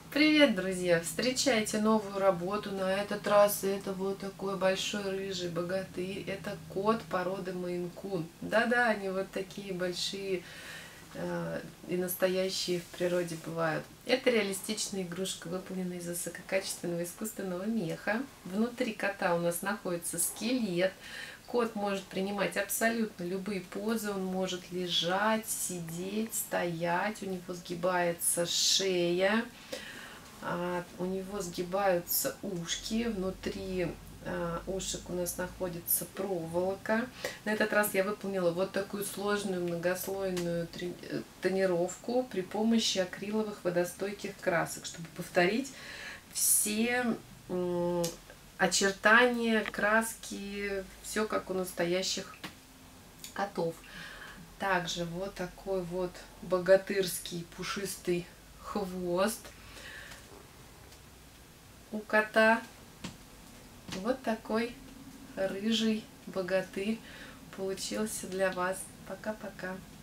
Привет, друзья! Встречайте новую работу. На этот раз это вот такой большой рыжий богатырь. Это кот породы Мейн-кун. Да-да, они вот такие большие и настоящие в природе бывают. Это реалистичная игрушка, выполненная из высококачественного искусственного меха. Внутри кота у нас находится скелет. Кот может принимать абсолютно любые позы. Он может лежать, сидеть, стоять. У него сгибается шея. У него сгибаются ушки, внутри ушек у нас находится проволока. На этот раз я выполнила вот такую сложную многослойную тонировку при помощи акриловых водостойких красок, чтобы повторить все очертания, краски, все как у настоящих котов. Также вот такой вот богатырский пушистый хвост у кота. Вот такой рыжий богатырь получился для вас. Пока-пока.